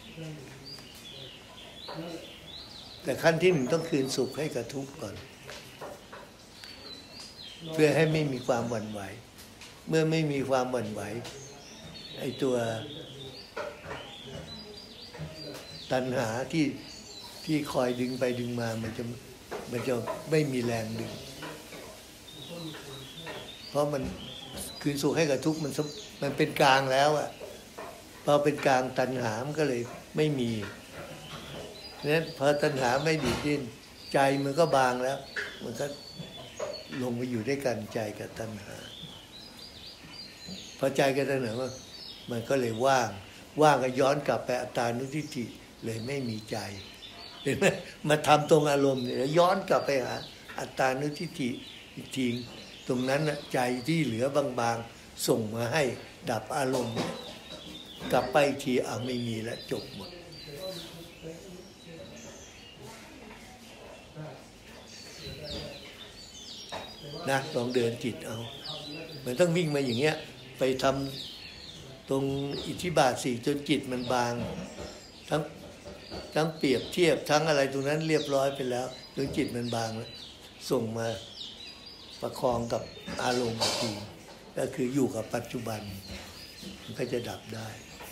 แต่ขั้นที่หนึ่งต้องคืนสุขให้กับทุกข์ก่อนเพื่อให้ไม่มีความหวั่นไหวเมื่อไม่มีความหวั่นไหวไอ้ตัวตัณหาที่ที่คอยดึงไปดึงมามันจะมันจะไม่มีแรงดึงเพราะมันคืนสุขให้กับทุกข์มันมันเป็นกลางแล้วอะพอเป็นกลางตัณหามันก็เลยไม่มีนั้นพอตัณหาไม่ดีดิ้นใจมันก็บางแล้วมันก็ลงมาอยู่ด้วยกันใจกับตัณหาพอใจกับตัณหามันก็เลยว่างว่างก็ย้อนกลับไปอัตตานุทิฏฐิเลยไม่มีใจเห็นไหมมาทำตรงอารมณ์เนี่ยย้อนกลับไปหาอัตตานุทิฏฐิอีกทีตรงนั้นใจที่เหลือบางๆส่งมาให้ดับอารมณ์กลับไปอีกทีเอาไม่มีแล้วจบหมดนะลองเดินจิตเอามันต้องวิ่งมาอย่างเงี้ยไปทำตรงอิทธิบาทสี่จนจิตมันบางทั้งทั้งเปรียบเทียบทั้งอะไรตรงนั้นเรียบร้อยไปแล้วจนจิตมันบางแล้วส่งมาประคองกับอารมณ์ทีก็คืออยู่กับปัจจุบันมันก็จะดับได้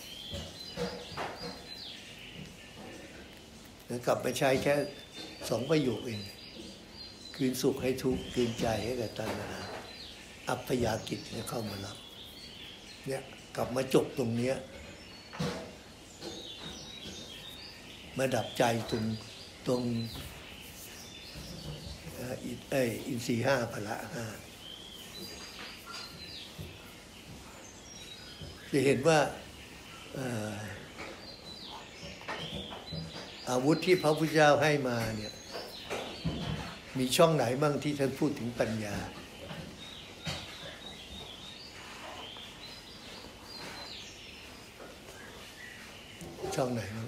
แล้วกลับมาใช้แค่สองประโยคเองคืนสุขให้ทุกข์คืนใจให้กับตัณหาอัพยากิจเนี่ยเข้ามารับเนี่ยกลับมาจบตรงเนี้ยมาดับใจตรงตรงเอ้ยอินทรีย์ห้าพละห้าจะเห็นว่าอาวุธที่พระพุทธเจ้าให้มาเนี่ยมีช่องไหนบ้างที่ท่านพูดถึงปัญญาช่องไหนบ้าง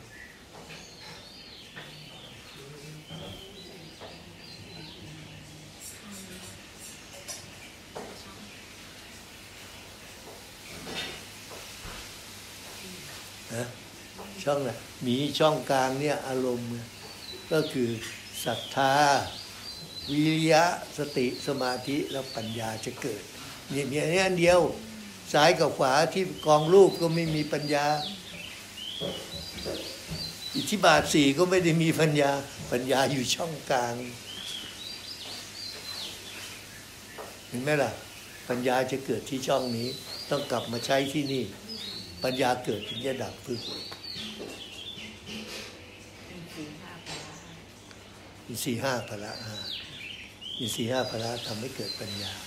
นะช่องไหนมีช่องกลางเนี่ยอารมณ์ก็คือศรัทธาวิริยะสติสมาธิแล้วปัญญาจะเกิดเนี่ยมีอันเดียวซ้ายกับขวาที่กองรูปก็ไม่มีปัญญาอิทธิบาทสี่ก็ไม่ได้มีปัญญาปัญญาอยู่ช่องกลางเห็นไหมล่ะปัญญาจะเกิดที่ช่องนี้ต้องกลับมาใช้ที่นี่ปัญญาเกิดถึงจะดับพึกอินทรีย์ห้าพละห้าอินทรีย์ห้าพละทำให้เกิดปัญญา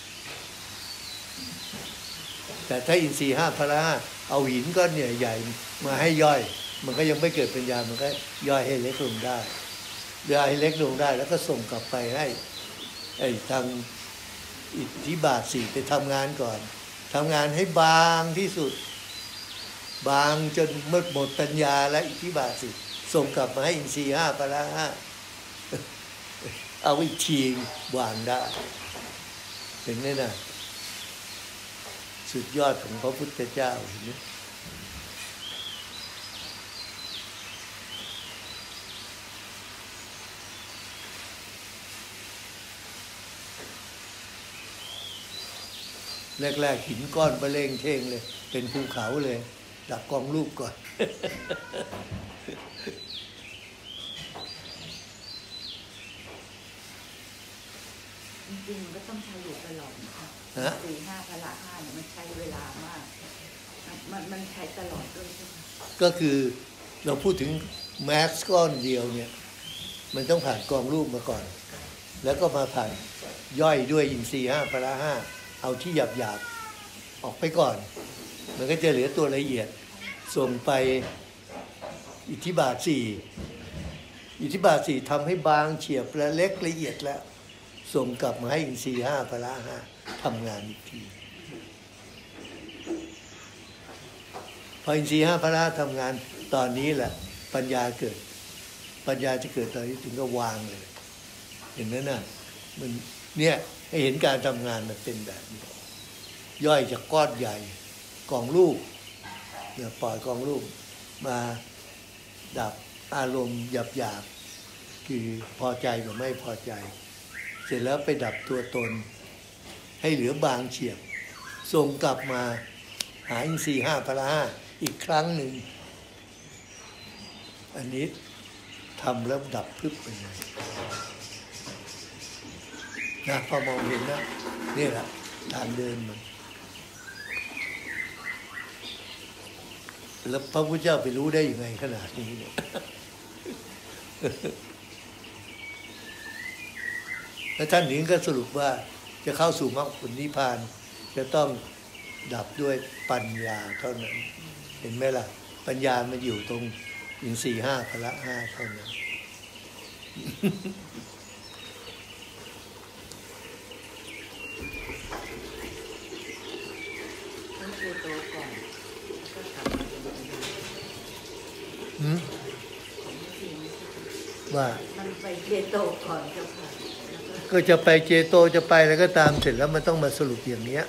แต่ถ้าอินทรีย์ห้าพละห้าเอาหินก้อนใหญ่ๆมาให้ย่อยมันก็ยังไม่เกิดปัญญามันก็ย่อยให้เล็กลงได้ย่อยให้เล็กลงได้แล้วก็ส่งกลับไปให้ไอ้ทางอิทธิบาทสี่ไปทำงานก่อนทำงานให้บางที่สุดบางจนหมดหมดปัญญาและอิทธิบาทสี่ส่งกลับมาให้อินทรีย์ห้าพละห้าเอาอีกทีวางได้เห็นไหมนะสุดยอดของพระพุทธเจ้าเห็นไหมแรกๆหินก้อนประเลงเท่งเลยเป็นภูเขาเลยดับกองรูปก่อนจริงๆมันก็ต้องใช้อยู่ตลอดนะคะสี่ห้าพละห้าเนี่ยมันใช้เวลามากมันมันใช้ตลอดด้วยใช่ไหมก็คือเราพูดถึงแมสก้อนเดียวเนี่ยมันต้องผ่านกองรูปมาก่อนแล้วก็มาผ่านย่อยด้วยอินทรีย์ห้าพละห้าเอาที่หยาบหยาบออกไปก่อนมันก็จะเหลือตัวละเอียดส่งไปอิทธิบาทสี่อิทธิบาทสี่ทำให้บางเฉียบและเล็กละเอียดแล้วส่งกลับมาให้อินทรีย์ห้าพละห้าทำงานอีกทีพออินทรีย์ห้าพละทำงานตอนนี้แหละปัญญาเกิดปัญญาจะเกิดตอนนี้ถึงก็วางเลยเห็นไหมนะมันเนี่ยให้เห็นการทำงานมันเป็นแบบนี้ย่อยจากก้อนใหญ่กองรูปเนี่ยปล่อยกองรูปมาดับอารมณ์หยาบๆคือพอใจกับไม่พอใจเสร็จแล้วไปดับตัวตนให้เหลือบางเฉียบส่งกลับมาหาอินทรีย์ห้าพละห้าอีกครั้งหนึ่งอันนี้ทำแล้วดับพึบไปเลยนะพอมองเห็นนะนี่แหละทางเดินมันแล้วพระพุทธเจ้าไปรู้ได้ยังไงขนาดนี้เนี่ยแล้วท่านถึงก็สรุปว่าจะเข้าสู่มรรคผลนิพพานจะต้องดับด้วยปัญญาเท่านั้นเห็นไหมล่ะปัญญามันอยู่ตรงอินทรีย์ห้าพละห้าเท่านั้นต้องเจโตก่อนก็กลับมาเป็นว่ามันไปเจโตก่อนเจ้าค่ะก็จะไปเจโตจะไปแล้วก็ตามเสร็จแล้วมันต้องมาสรุปอย่างนี้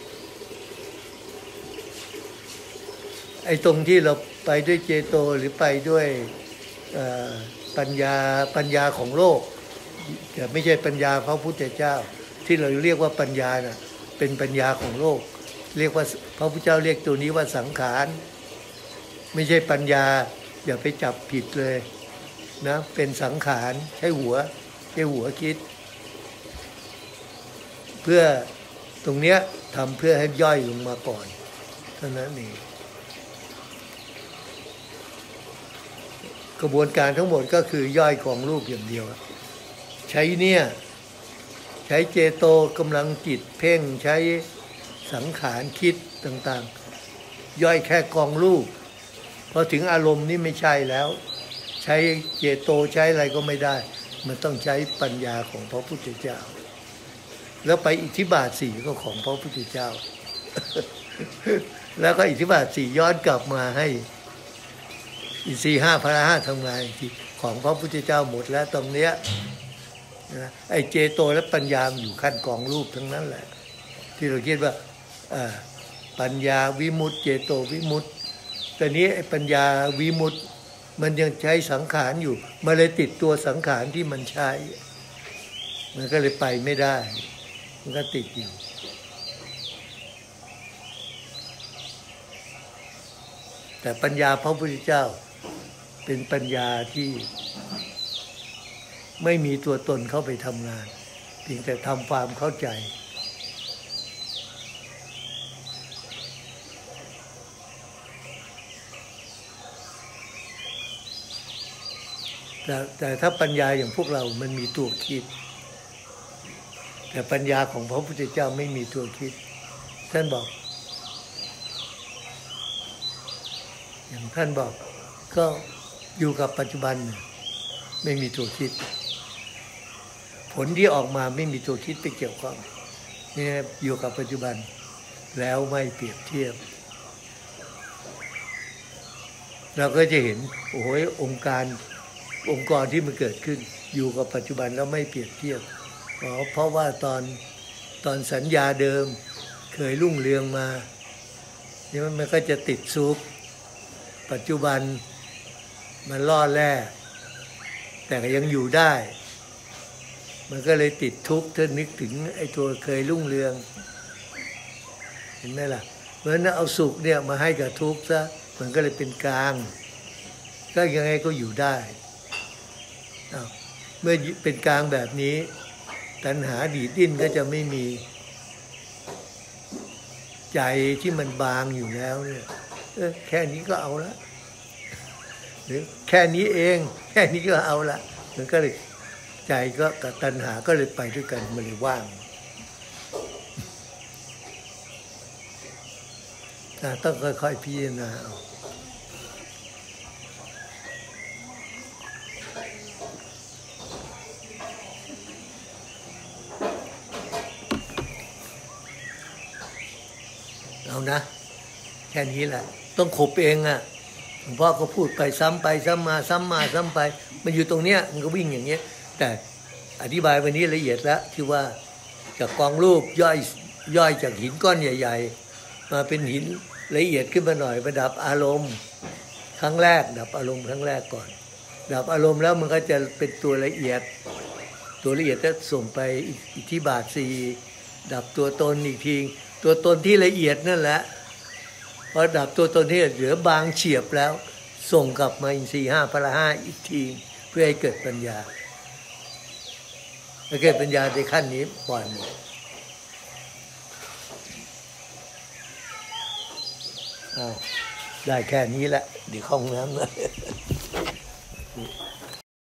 ไอ้ตรงที่เราไปด้วยเจโตหรือไปด้วยปัญญาปัญญาของโลกแต่ไม่ใช่ปัญญาพระพุทธเจ้าที่เราเรียกว่าปัญญาน่ะเป็นปัญญาของโลกเรียกว่าพระพุทธเจ้าเรียกตัวนี้ว่าสังขารไม่ใช่ปัญญาอย่าไปจับผิดเลยนะเป็นสังขารใช้หัวใช้หัวคิดเพื่อตรงเนี้ยทำเพื่อให้ย่อยลงมาก่อนเท่านั้นเองกระบวนการทั้งหมดก็คือย่อยของรูปอย่างเดียวใช้เนี่ยใช้เจโตกำลังจิตเพ่งใช้สังขารคิดต่างๆย่อยแค่กองรูปพอถึงอารมณ์นี่ไม่ใช่แล้วใช้เจโตใช้อะไรก็ไม่ได้มันต้องใช้ปัญญาของพระพุทธเจ้าแล้วไปอิทธิบาทสี่ก็ของพระพุทธเจ้า แล้วก็อิทธิบาทสี่ย้อนกลับมาให้อินทรีย์ห้าพละห้าทำงานที่ของพระพุทธเจ้าหมดแล้วตรงเนี้ยนะไอ้เจโตและปัญญาอยู่ขั้นกองรูปทั้งนั้นแหละที่เราคิดว่าปัญญาวิมุตติเจโตวิมุตติแต่นี้ไอ้ปัญญาวิมุตติมันยังใช้สังขารอยู่มันเลยติดตัวสังขารที่มันใช้มันก็เลยไปไม่ได้มันก็ติดอยู่แต่ปัญญาพระพุทธเจ้าเป็นปัญญาที่ไม่มีตัวตนเข้าไปทำงานเพียงแต่ทำความเข้าใจแต่แต่ถ้าปัญญาอย่างพวกเรามันมีตัวคิดแต่ปัญญาของพระพุทธเจ้าไม่มีตัวคิดท่านบอกอย่างท่านบอกก็อยู่กับปัจจุบันไม่มีตัวคิดผลที่ออกมาไม่มีตัวคิดไปเกี่ยวข้องนี่อยู่กับปัจจุบันแล้วไม่เปรียบเทียบเราก็จะเห็นโอ้ยองค์การองค์กรที่มันเกิดขึ้นอยู่กับปัจจุบันแล้วไม่เปรียบเทียบเพราะว่าตอนตอนสัญญาเดิมเคยรุ่งเรืองมานี่มันก็จะติดซุกปัจจุบันมันล่อแร่แต่ก็ยังอยู่ได้มันก็เลยติดทุกข์ถ้านึกถึงไอ้ตัวเคยรุ่งเรืองเห็นไหมล่ะเพราะฉะนั้นเอาสุขเนี่ยมาให้กับทุกข์ซะมันก็เลยเป็นกลางก็ยังไงก็อยู่ได้เมื่อเป็นกลางแบบนี้ตัณหาดีดดิ้นก็จะไม่มีใจที่มันบางอยู่แล้วเนี่ยเออแค่นี้ก็เอาละหรือแค่นี้เองแค่นี้ก็เอาละมันก็เลยใจก็กับตัณหาก็เลยไปด้วยกันมันเลยว่างต้องค่อยๆพิจารณาเอาเอานะแค่นี้แหละต้องขบเองอ่ะหลวงพ่อก็พูดไปซ้ำไปซ้ำมาซ้ำมาซ้ำไปมันอยู่ตรงเนี้ยมันก็วิ่งอย่างเงี้ยแต่อธิบายวันนี้ละเอียดแล้วที่ว่าจากกองรูปย่อยย่อยจากหินก้อนใหญ่ๆมาเป็นหินละเอียดขึ้นมาหน่อยประดับอารมณ์ครั้งแรกดับอารมณ์ครั้งแรกก่อนดับอารมณ์แล้วมันก็จะเป็นตัวละเอียดตัวละเอียดแล้วส่งไปอิทธิบาทสี่ดับตัวตนอีกทีตัวตนที่ละเอียดนั่นแหละพอดับตัวตนที่เหลือบางเฉียบแล้วส่งกลับมาอินทรีย์ห้าพละห้าอีกทีเพื่อให้เกิดปัญญาเมื่อเกิดปัญญาในขั้นนี้ปล่อยหมดอ้าวได้แค่นี้แหละเดี๋ยวเข้าห้องน้ำเลย